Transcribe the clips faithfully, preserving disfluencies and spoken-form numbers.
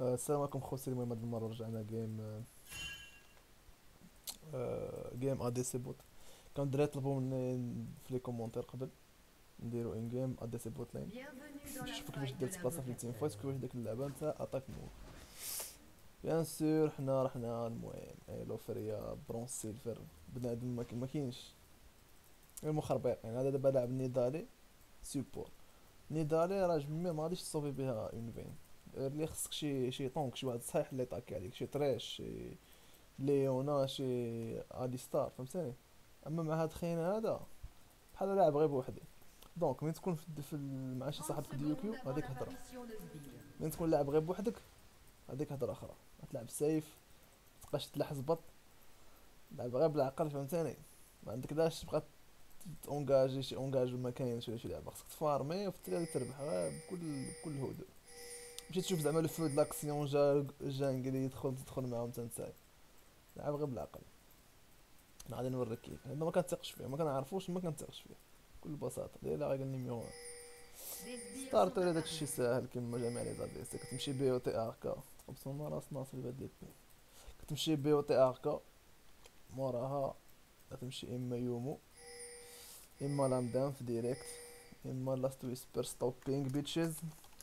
آه، السلام عليكم خوتي. المهم هاد المرة رجعنا جيم آه، جيم ادي سي بوت. كان الدراري طلبوا مني في لي كومونتير قبل نديرو ان جيم ادي سي بوت لين Bienvenue dans باش la نشوفو كيفاش faille دير de تبلاصة في التيم فايت l'invocateur. كيفاش ديك اللعبة نتا اتاك مود. بيان سور حنا رحنا المهم ايلو فريا برونز سيلفر بنادم ما ما كاينش غير مخربيق. يعني هذا دابا لاعب نيدالي سيبور. نيدالي راه جمي ما غاديش تصوفي بها اون فين، اللي خصك شي شي طونك، شي واحد صحيح اللي يطاكي عليك، شي تريش، شي ليونا، شي اليستار، فهمتني. اما مع هاد خينا هذا بحال لاعب غير بوحدي. دونك مين تكون في, في ال- مع شي trente صاحبك ديو secondes كيو avant هذيك هضره. l'apparition de sbires. مين تكون لاعب غير بوحدك هذيك هضره اخرى. غتلعب سيف، متبقاش تلحس بط، لعب غير بالعقل، فهمتني. ما عندك داش تبقى تونجاجي شي اونجاج ما كاينش ولا شي لعبه. خصك تفارمي وفي التالي تربح غير بكل بكل هدوء. مشي تشوف زعما لو فو د لاكسيون جا جانجلي يدخل تدخل معاهم تنساي. لعب غير بالعقل. انا غادي نوريك كيف. انا ما كنثقش فيه، ما كنعرفوش، ما كنثقش فيه بكل بساطه. داير غير النيميرو واحد. Des sbires sont ستارتر داكشي apparus. ساهل كيما جميع لي زادفيرسي. كتمشي بي او تي اركا تقبصونا راس ناصر بهاد لي بي. كتمشي بي او تي اركا، موراها غتمشي اما يومو، اما لامدام في ديريكت، اما لاست ويسبر ستوبينغ بيتشز.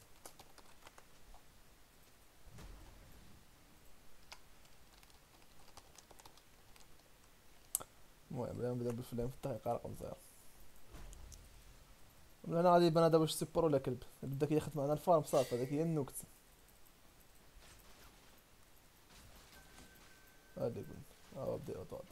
المهم بلا نبدا بالفلان في التحقيق رقم صفر. ولا انا غادي يبان هذا واش سيبر ولا كلب. بدا كياخد معنا الفارم صافي، هذيك هي النكت. هادي قلنا ها بدا يوطاد.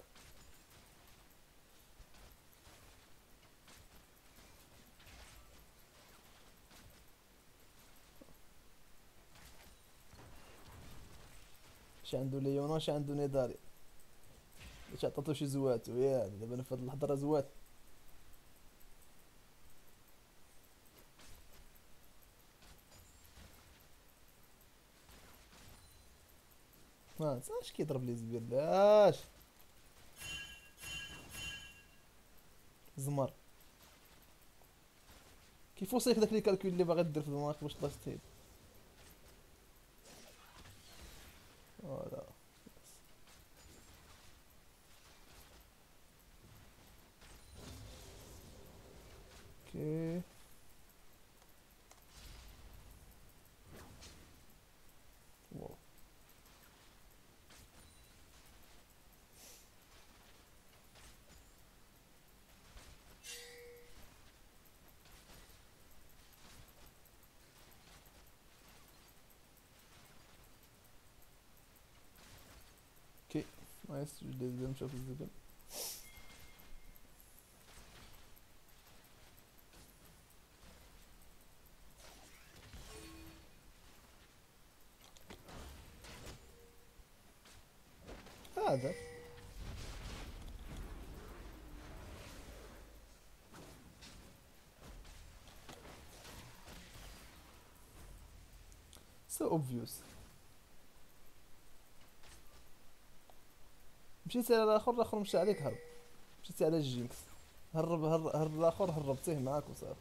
شي عنده ليونا، شي عنده نيدالي، باش عطاتو شي زواتو. يا دابا انا في هاد اللحظه راه زوات. ما نساش كيضرب لي زبير لاش زمر. كيف وصلك داك لي كالكول اللي باغي دير في دماغك باش تلاش تهيد. فوالا. اوكي. واو. اوكي نايس. جوج ديال الزبل مشاو في الزبل. هذا سو اوبفيوس. مشيتي على الاخر، الاخر مشى عليك هرب. مشيتي على الجينكس، هرب هرب هرب الاخر، هربتيه معاك وصافي.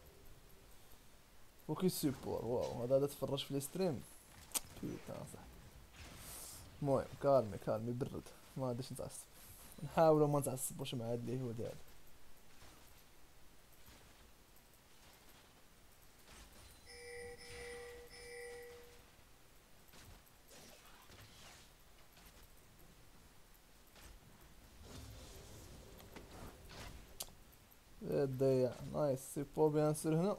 وكي سيبور واو. هذا هذا تفرج في الستريم بيتا صح. المهم كالمي كالمي برد، ما غاديش نتعصب. نحاولوا ما نتعصبوش مع هاد اللي هو ديالي. ضيع. نايس سيبور بيان سور هنا.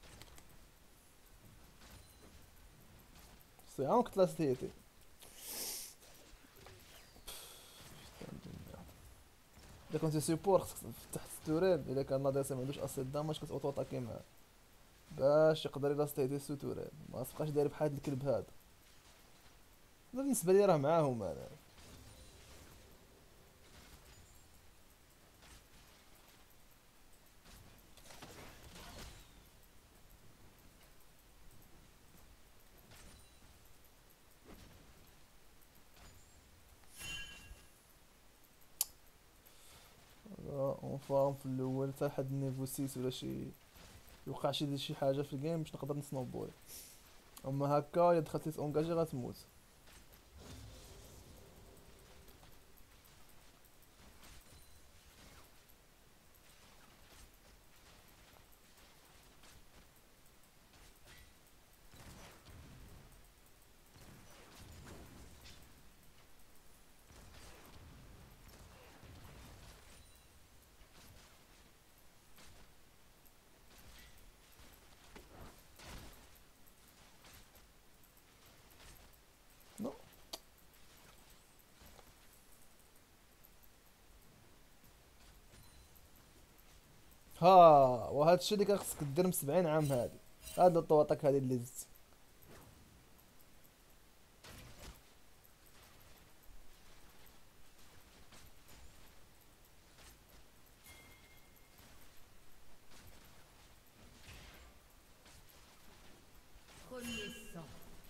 صيعون كنت لاستيتي. اذا كنتي سيبور خصك تحت التوريل. اذا كان نادرسي ما عندوش اسيد داماج كتوطو طاكي معاه باش يقدر يلاستيتي السو توريل. ما تبقاش داير بحال هاد الكلب هذا. بالنسبه لي راه معاهم انا. اون فارم في الاول حتى لحد النيفو ستة ولا شي، يوقع شي شي حاجه في الجيم باش نقدر نسنوبوري. اما هكا الا دخلتي تونجاجي غتموت. نو. ها، وهذا الشيء اللي كان خصك دير من سبعين عام هادي. هاد الطواطك هادي اللي زدت. Renaissant.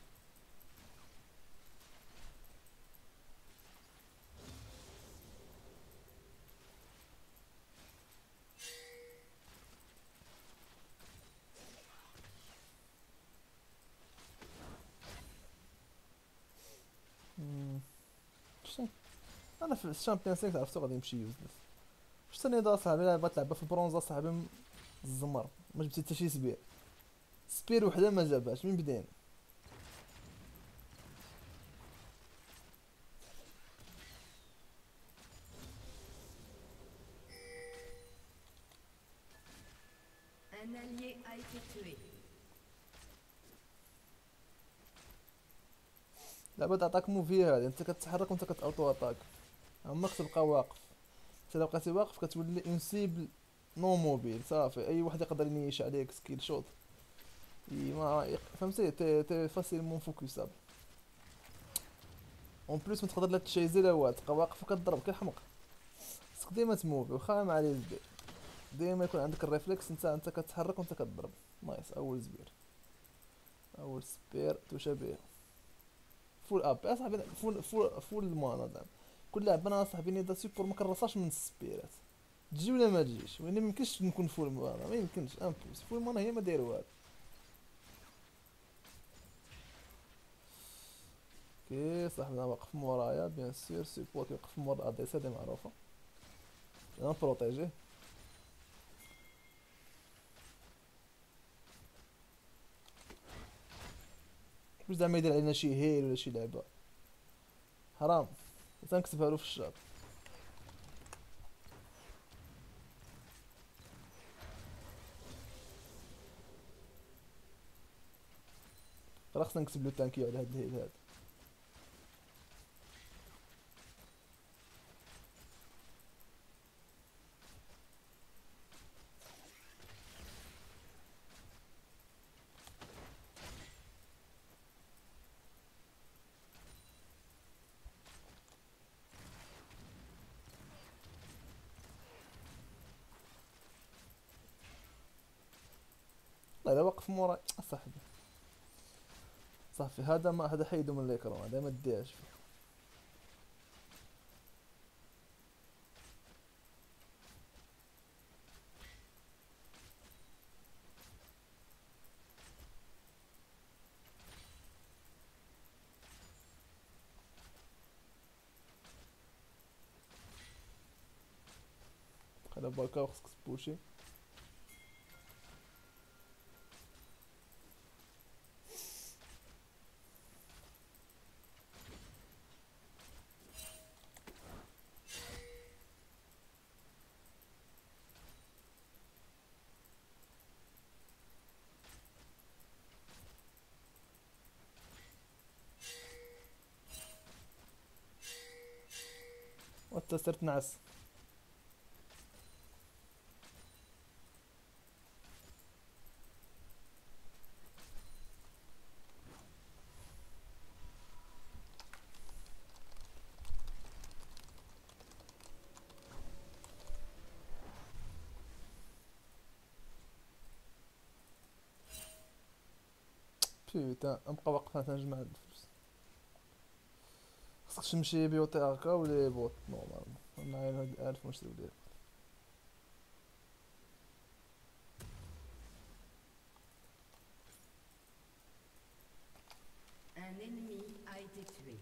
مم. شتي؟ انا في الشامبيونز ليغ عرفتو غادي يمشي يوزلس. واش ثاني دا صاحبي، الا بغيت تلعبها في البرونز صاحبي م- الزمر، ما جبتي حتى شي سبير. سبير وحده ما جابهاش من بداية. Un allié a été tué. لعبة تعطاك موفي هادي، انت كتحرك وانت كتاوتو اتاك، عمرك تبقى واقف. انت الا بقيتي واقف كتولي انسيبل، نو موبيل صافي، اي واحد يقدر ينيش عليك سكيل شوت. اي ما يق- فهمتي، تي تي فاسيلمون فوكسابل. اون بليس ما تقدر لا تشيزي لا والو، تبقى واقف وكضرب كالحمق. خصك ديما تموفي واخا مع لي زبير، ديما يكون عندك الريفلكس، انت انت كتحرك وانت كتضرب. نايس، اول زبير، اول سبير توشا بيه. فول اب اصاحبي، فول فول فول مانا زعما. كل لعبه انا صاحبي نيدا سيبور ما كنرصاش من السبيرات، تجي ولا ما تجيش، وين ما يمكنش نكون فول مانا، ما يمكنش امبوس، فول مانا هي ما داير والو. اوكي صاحبي انا واقف مورايا بيان سور، سيبور كيوقف مورا الادريس هادي معروفه، انا بروتيجيه. واش زعما يدير علينا شي هيل ولا شي لعبه، حرام. تنكتبها له في الشاط. راه خصنا نكتب له تانكيو على هاد الهيل هذا. والله الا واقف موراي صاحبي، صافي هذا ما هذا حيدو من ليكرون، هذا ما ديهاش فيه. خلي بالك خصك تبوشي. وانت صرت نعس. بيتا نبقى واقف انا تنجمع هاد الفلوس. خصك تمشي بيوتي هكا ولا بوت نورمالمون، معايا هاد الالف ونشريو ليه. Un ennemi a été tué.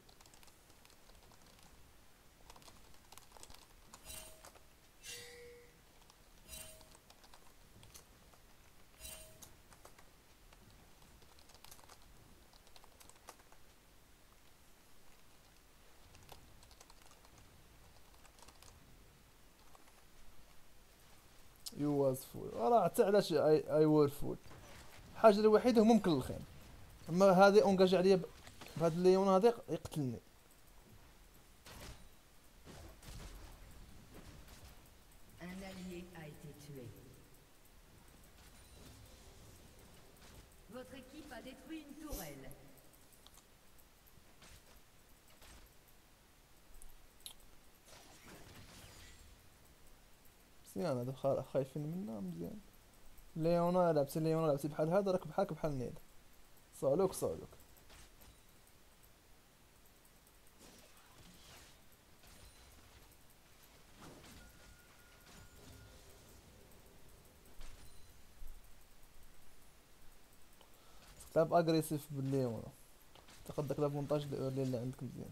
يو واز فول راه حتى علاش اي اي وور فول. الحاجه الوحيده هو ممكن الخيم، اما هذه اونجاجي عليا ب- بهاد الليون هذا يقتلني. Un allié a été tué. Votre équipe a détruit une tourelle. مزيان هذا خا- خايفين منه مزيان. ليونا لابسين ليونا لابسين بحال هذا راك بحالك بحال نيل. صالوك صالوك. تلعب اغريسيف بالليونا تاخد داك لافونتاج اللي اللي عندك مزيان.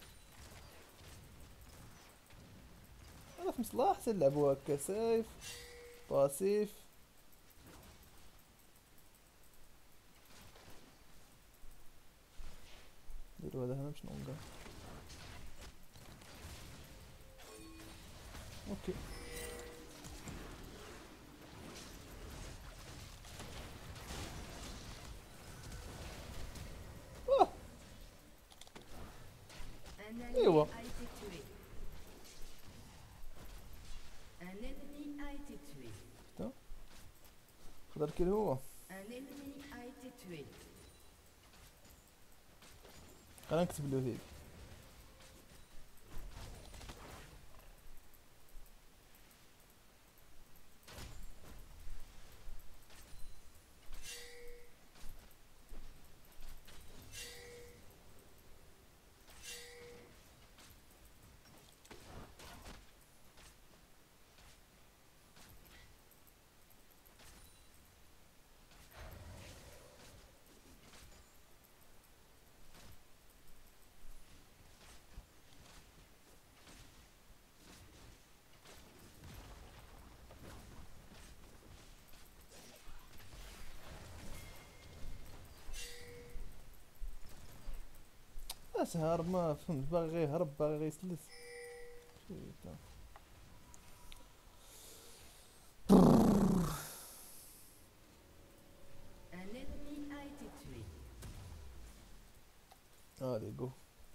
انا في مصلحتي نلعبو هكا سيف باسيف. نديرو هذا هنا باش نونقا. اوكي آه. Un allié ايوا a été tué. Un ennemi a été tué. خضر كي هو. Un ennemi a été tué. خلينا نكتب له هيك. بس هارب ما فهمت باغي غير يهرب باغي غير يسلس. شيتا. Un ennemi a été tué. الي جو.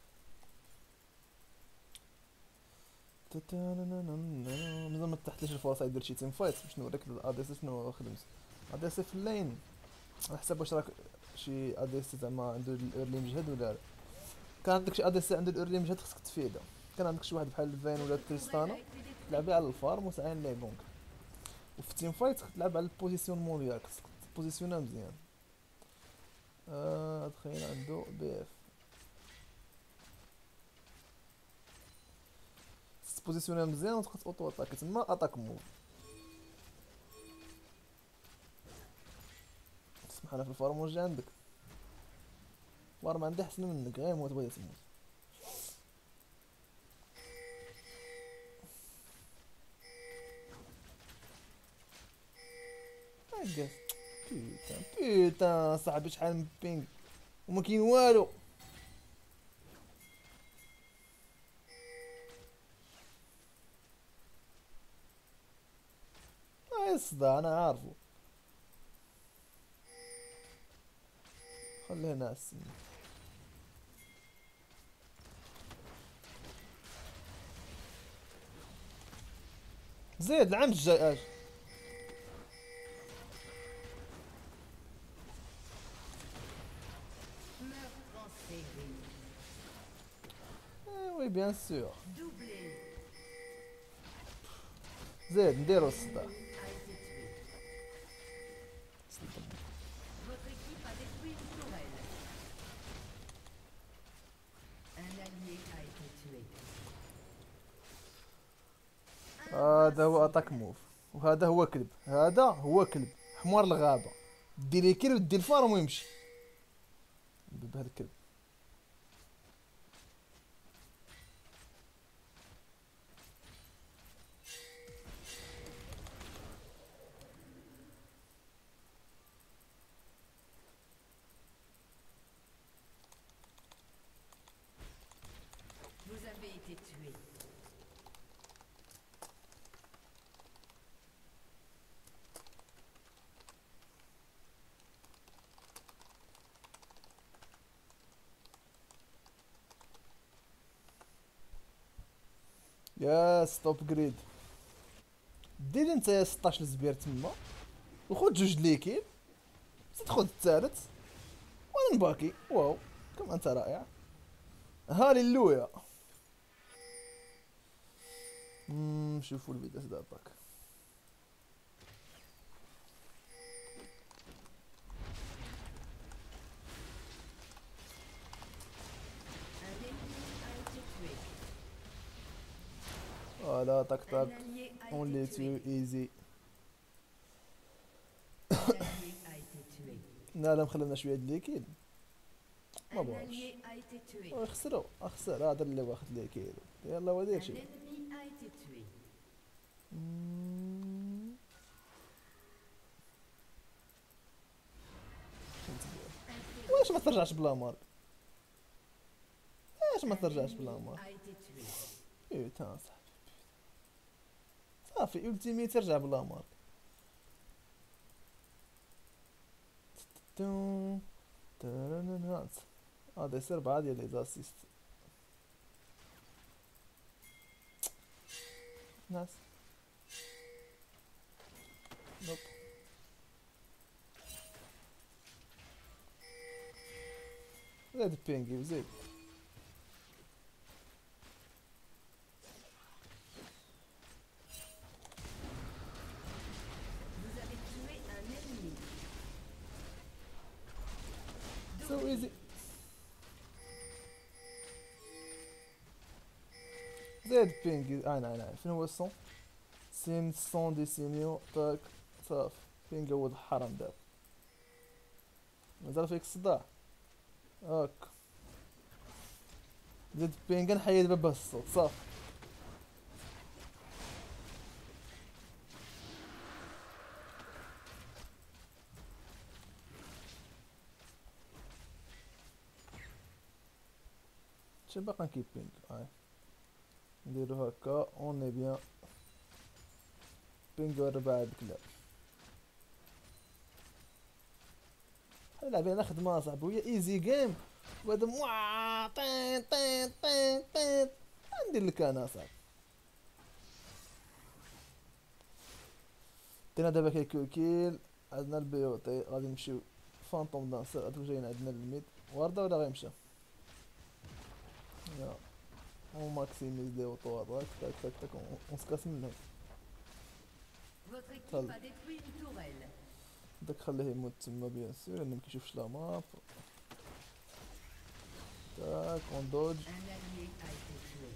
مازال ما تحتليش الفرصه يدير شي تيم فايت باش نوريك الاديس شنو خدمت. اديس في اللين على حسب واش راك شي اديس زعما عنده الايرلي مجهد ولا لا. كان عندك شي اديس عنده الايرلي مجهد خصك تفيده. كان عندك شي واحد بحال الفين ولا Votre tourelle تريستانا a été détruite. تلعبي على الفارم وساعين لي بونك. وفي تيم فايت خصك تلعب على البوزيسيون ديالك خصك تبوزيسيونها مزيان. آه تخيل عنده بي اف تبوزيسيونها مزيان وتبقى اوتو اتاك تما اتاك موف. تسمح لها في الفارم واش جا عندك. الفارم عندي احسن منك غير موت بغيت تموت. هكا بيتان بيتان صاحبي شحال من بينغ وما كاين والو. اه الصداع انا عارفو. خليه هنا على السن. زيد العام الجاي اجي. Meurtre en série. اه وي بيان سور. Doublé. زيد نديرو Un الصداع. ennemi a été tué. Votre équipe a détruit une tourelle. Un allié a été tué. هذا هو اتاك موف وهذا هو كلب. هذا هو كلب حمار الغابة. ديري كلب دي الفارم ويمشي. بهذا الكلب. Vous avez été tué. يا ستوب جريد، دير انت يا ستاش الزبير تما وخذ جوج ليكيب، زيد خذ الثالث وانا نباكي. واو كم انت رائع. هاليلويا. مم، شوفوا الفيديو تاع الطاك. Un ennemi a été tué. فوالا طاك Un طاك، allié a اون été لي tué. تو ايزي. Un allié a été tué. لا لا مخلينا شويه د ليكيد ما Un بغاش. allié a été tué. خسروا اخسر هذا اللي واخد ليكيد. يلا ودير Un شي. ennemi a été tué. مم. واش ما ترجعش بلا مارك؟ واش ما Un ترجعش ennemi بلا مارك؟ a été tué. بيتا صاحبي صافي التيمي ترجع بلا مارك. تون ترننهانس. هذا يصير بعد ديال لي زاسيست. ناس نوب. زيد بينجي وزيد. Vous avez tué un ennemi. سو ايزي. زيد بينجي. اي نعم نعم فين هو الصون؟ سين صون دي سينيو طاك صافي. بينجي ولد الحرام دابا مازال فيك الصداع. هاك زيد بينجي نحيد بابا الصوت صافي. شي باقا نكيبينغ. هاي نديرو هكا اوني بيان. بينغو ربع الكلاب. نلعب انا خدمة صاحبي وهي ايزي جيم وهذا موا طين طين طين طين. ندير لك انا صاحبي. درنا دابا كيكو كيل. عندنا البيوتي غادي نمشيو فانتوم دانسر. هادو جايين عندنا الميد واردة ولا غيمشى؟ يا اون ماكسيميز لي اوطو هذاك تاك تاك تاك اون سكاس منهم. Votre équipe Tal. a détruit une tourelle. داك خليه يموت تما بيان سور لانه مكيشوفش لا ماب. تاك اون دوج. Un allié a été tué.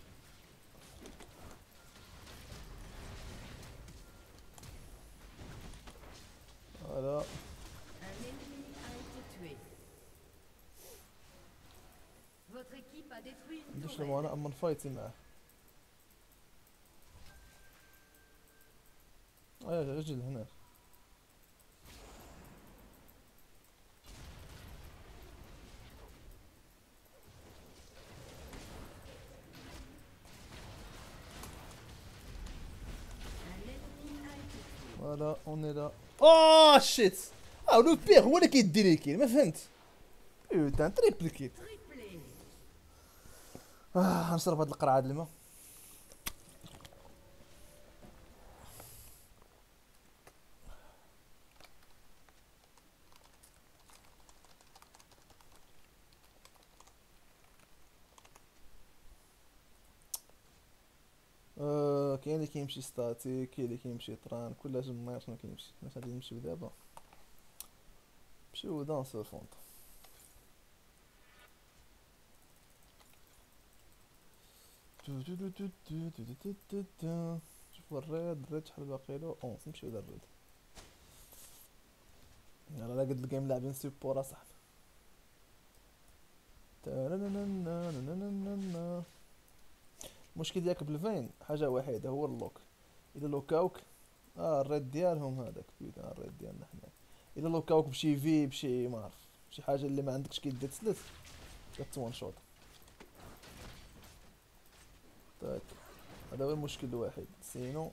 فوالا Un ennemi a été tué. Votre équipe a détruit une نديرش tourelle. له انا اما نفايتي معاه. ايا اجي لهنا. Un ennemi a été tué. فوالا اوني لا. اوه شيت. اه لو بيغ هو اللي كيدي لي كيل ما فهمت. بيوتان تريبل كيل. Triplé. اه نشرب هاد القرعه د الماء. آه كاين اللي كيمشي ستاتيك كاين اللي كيمشي طران كلها ما شنو كيمشي. واش غادي نمشيو دابا؟ نمشيو دانسور فونط. تو تو تو تو تو تو تو تو تو. شوفوا الريد الريد شحال باقي له اونس. نمشيو للريد. يلا لا قد الجيم لاعبين سيبور اصاحبي. المشكل ديالك بالفين حاجه وحيده هو اللوك. اذا لوكاوك اه الريد ديالهم هذاك بيتا الريد ديالنا حنا، اذا لوكاوك بشي في بشي ما عرف شي حاجه اللي ما عندكش كيدير تسلس كتوان شوط. طيب هذا هو المشكل الوحيد. سينو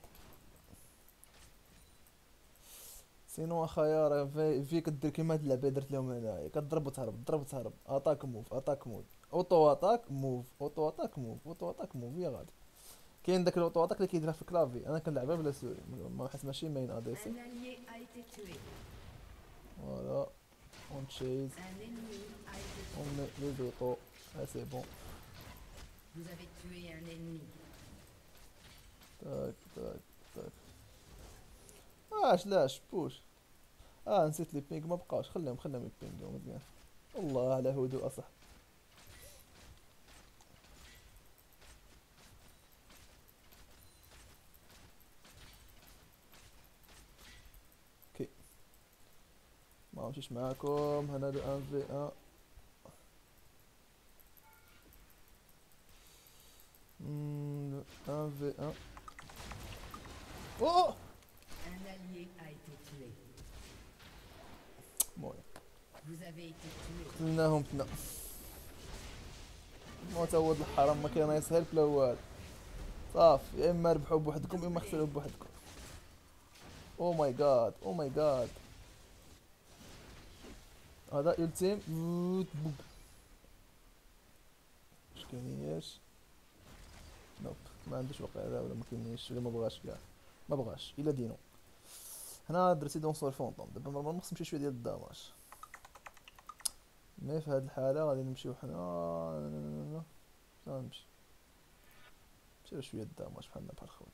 سينو اخايا راه في, في كدير كيما هاد اللعبه درت لهم هنايا، كضرب وتهرب ضرب وتهرب اتاك موف اتاك مود اوتو اتاك موف اوتو اتاك موف اوتو اتاك موف يا غادي. كاين داك الاوتو اتاك اللي كيديرها في الكلافي، انا كنلعبها بلا سوري ما حيت ماشي مين ا دي سي. Un allié a été tué. فوالا اون تشيز Un ennemi a été tué. اون مي لي زوطو اه سي بون. Vous avez tué un ennemi. تاك تاك تاك اش لاش بوش. اه نسيت لي بينغ ما بقاش، خليهم خليهم يبينغيو مزيان. الله على هدوء اصح. اوكي ما مشيش معاكم هنا دو ان في ان. مم، ان في ان. اوه Un allié a été tué. المهم Vous avez été tué. قتلناهم تنا. ما تعود الحرام ما كان يسهل بلا والو. صافي يا اما ربحوا بوحدكم يا اما خسروا بوحدكم. او ماي جاد او ماي جاد. هذا يلتيم بوب. واش كاينياش؟ نوب ما عندوش واقع هذا ولا ما كاينيش ولا ما بغاش كاع ما بغاش الا دينو. هنا درتي دونسور فونطوم دابا نورمالمون خص نمشي شويه ديال الداماج، مي في هاد الحاله غادي نمشيو حنا غنمشي نمشيو شويه الداماج بحالنا بحال خويا.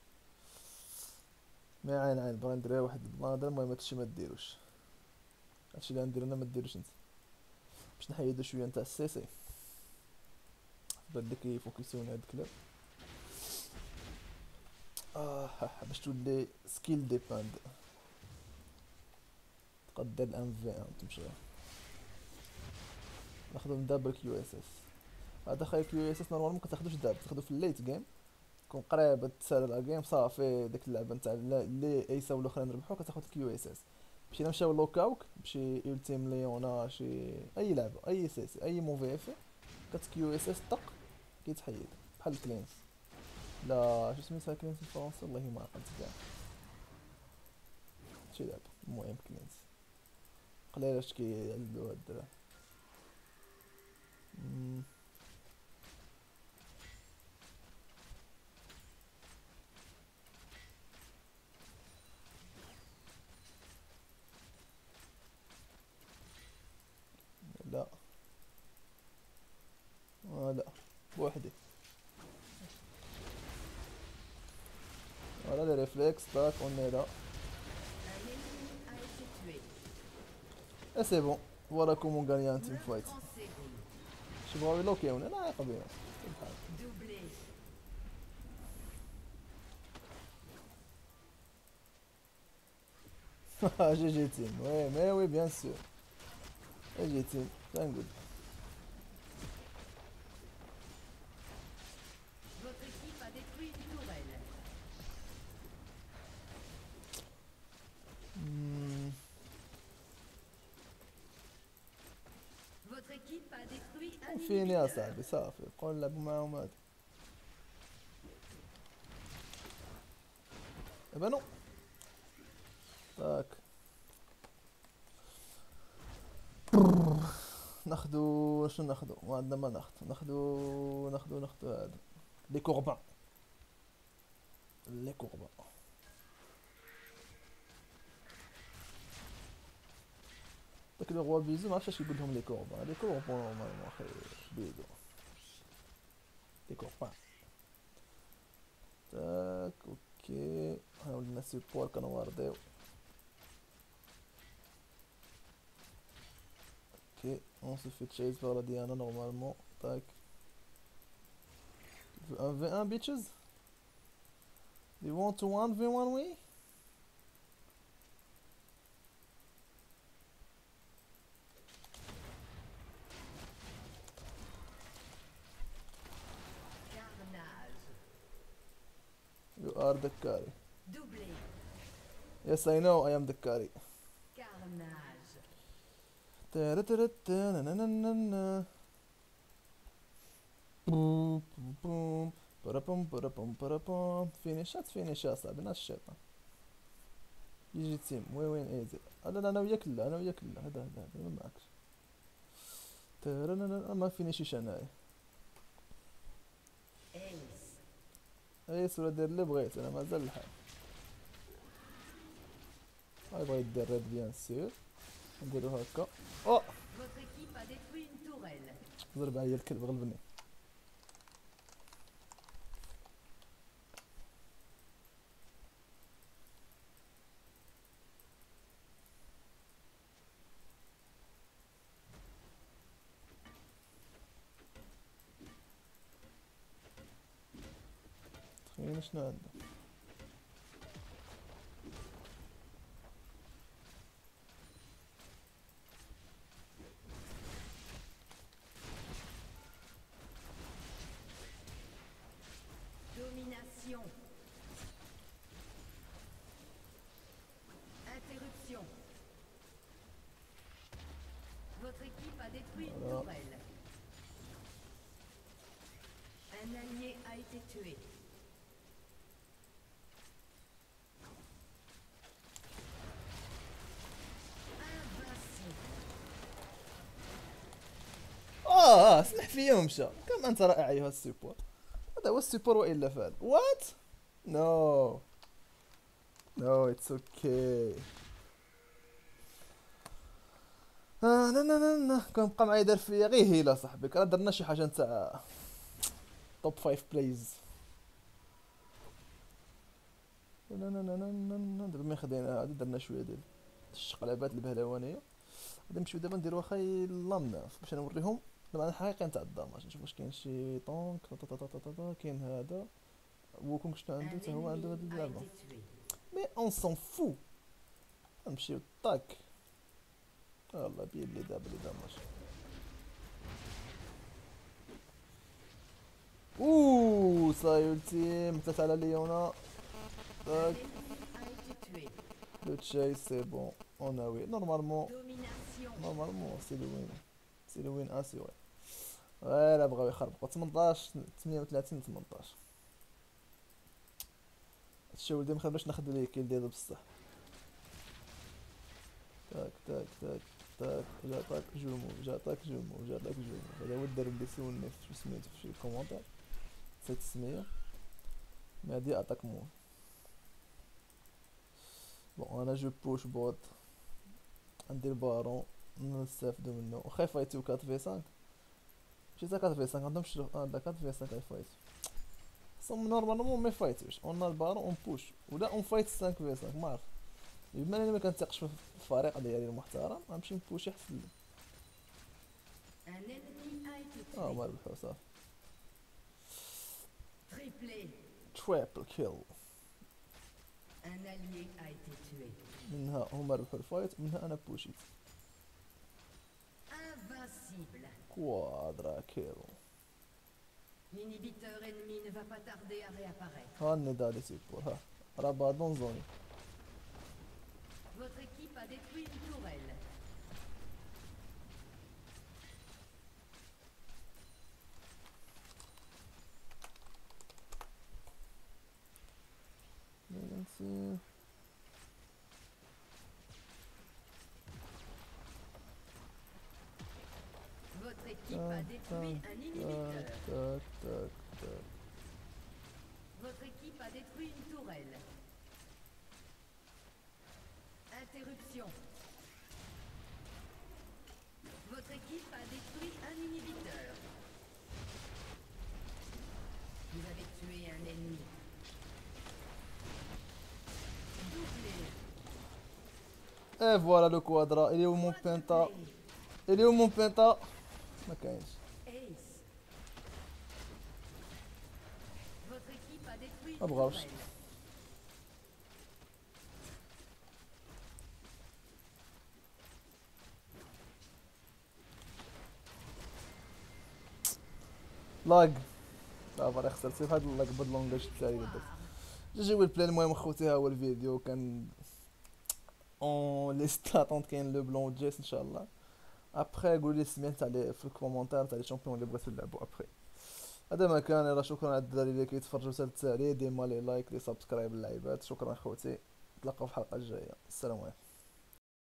مي عين عين باغي نديرها واحد البلان. المهم هادشي ما ديروش، هادشي اللي غندير انا ما ديروش انت، باش نحيدو شويه نتاع السيسي بدا كيفوكسيوني هاد الكلاب. اه باش تولي سكيل ديباند تقدر الان في ان تمشي. ناخدو من دابا الكيو اس اس. هذا خايب كيو اس اس نورمالمون كتاخدوش دابا، تاخدو في الليت جيم تكون قريبه تسالى لا جيم صافي ديك اللعبه نتاع اللي ايسا ولا الاخرين ربحو كتاخد الكيو اس اس. مشينا مشاو لوكاوك بشي يولتيم ليونا شي اي لعبه اي سيسي اي موفي اف كت كيو اس اس طق كيتحيد بحال الكلينس. لا شو سميتها كلينس بالفرنسي والله ما عقلت كاع شي لعبه. المهم كلينس قليل اش كيعلبو هاد الدراري. مم. لا آه لا بوحدي ولا لي ريفلكس باك اون est là. Un ennemi a été tué. اي سي بون فوالا كومون غاني ان تيم فايت. Meurtre en série. شي بغاو يلوكيونا لا يقبيهم الحال. Doublé. جي جي تيم وي مي وي بيان سور جي جي تيم تنقول. Votre équipe a détruit une tourelle. مم. Votre équipe a détruit un فيني يا inhibiteur. صاحبي صافي بقاو نلعبو معاهم هادو. دابا نو تاك ناخدو شنو ناخدو ما عندنا ما ناخدو ناخدو ناخدو ناخدو هادو لي كوربان لي كوربان. داك لو غوا بيزو معرفتش اش يقول لهم لي كوربان لي كوربان نورمالمون اخي بيزو لي كوربان. تاك اوكي ها ولينا سيبور كنوارديو. اوكي اون سو في تشيز فار لا ديانا نورمالمون. تاك un v un bitches. You want to one v one we are the carry. Doublé. Yes, I know I am the carry. Carnage. Ta-ra-ta-ra-ta-na-na-na-na. بوم بوم بوم برابوم برابوم برابوم فينيشات فينيشات صاحبي ناس الشيطان يجي تيم وين وين ايزي لا لا انا وياك لا انا وياك لا هذا هذا هذا ما معكش ترى ما فينيشيش انايا Ace. ايس ولا دير اللي بغيت انا مازال الحال يبغى يدير ريد بيان سير نديرو هكا او Votre équipe a détruit une tourelle. ضرب عليا الكلب غلبني تخيل شنو عنده Domination. Interruption. Votre équipe a détruit une Voilà. tourelle. Un allié a été tué. Invincible. اه اه اسمح فيا ومشى كم انت رائع ايها السيبور هذا هو السيبور والا فعل وات نو نو اتس اوكي آه لا لا لا لا كنبقى معايا دار فيا غير هيلا صاحبي راه درنا شي حاجه نتاع توب فايف بلايز لا لا لا لا لا دابا ملي خدينا هادي درنا شويه ديال الشقلبات البهلوانيه غادي نمشيو دابا نديرو واخا اللامناف باش نوريهم المعنى الحقيقي نتاع الدماج نشوف واش كاين شي طونك تا تا تا تا تا تا كاين هذا وكونغ شنو عنده Un حتى هو عنده هاد ennemi a اللعبه été tué. مي اون سون فو نمشيو طاك يلا بيا اللي دابا اللي دماج اوه سايولتيم حتى على ليونا Un طاك ennemi a été tué. لو تشاي سي بون اون اوي نورمالمون Domination. نورمالمون سي لو وين سي لو وين اسيوري غير بغاو يخربقوا ثمنطاش ثمانية وثلاثين ثمنطاش هادشي ولدي مخلي باش ناخد ليه كيل ديالو بصح تاك تاك تاك تاك جا طاك جومو جا طاك جومو جا طاك جومو هذا هو الدرب اللي سولني في شو سميتو في الكومونتير نسيت السمية مي هادي اتاك مون بون انا جو بوش بوت ندير بارون نستافدو منو واخا يفايتيو أربعة في خمسة ماشي تا أربعة في خمسة عندهم شي اه لا أربعة في خمسة يفايتو صم نورمالمون ما يفايتوش اون البارون اون بوش ولا اون فايت خمسة في خمسة ما عرف بما انني ما كنثقش في الفريق ديالي المحترم غنمشي نبوشي احسن لي Un ennemi a été اه tué. ما ربحو صافي Triplé. تريبل كيل Un allié a été tué. منها هما ربحو الفايت ومنها انا بوشيت Invincible. كوادرا كيل L'inhibiteur ennemi ne va pas tarder à réapparaître. ها النضال سيبور ها راه بادون زوني Votre équipe a détruit une tourelle. نسير Votre équipe a détruit un inhibiteur. تاك تاك تاك Votre équipe a détruit une tourelle. Interruption. Votre équipe a détruit un inhibiteur. Vous avez tué un ennemi. Doublé. ايه فوالا لو كوادرا الي هو مون بينتا الي هو مون بينتا ما كاينش Ace. Votre équipe a détruit ما une بغاوش tourelle. لاج صافي راه خسرت سير هاد اللاج بهاد اللونجاج التالي اللي درت جي جي البلان. المهم اخوتي ها هو الفيديو كان اون ليست اتونت، كاين لو بلون جيس ان شاء الله. ابخي قول لي السميات تاع لي في الكومونتير تاع لي شامبيون اللي بغيتو نلعبو ابخي. هذا ما كان. راه شكرا على الدراري اللي كيتفرجوا حتى التالي، ديما لي لايك لي سبسكرايب اللعيبات. شكرا خوتي، نتلاقاو في الحلقه الجايه. السلام عليكم.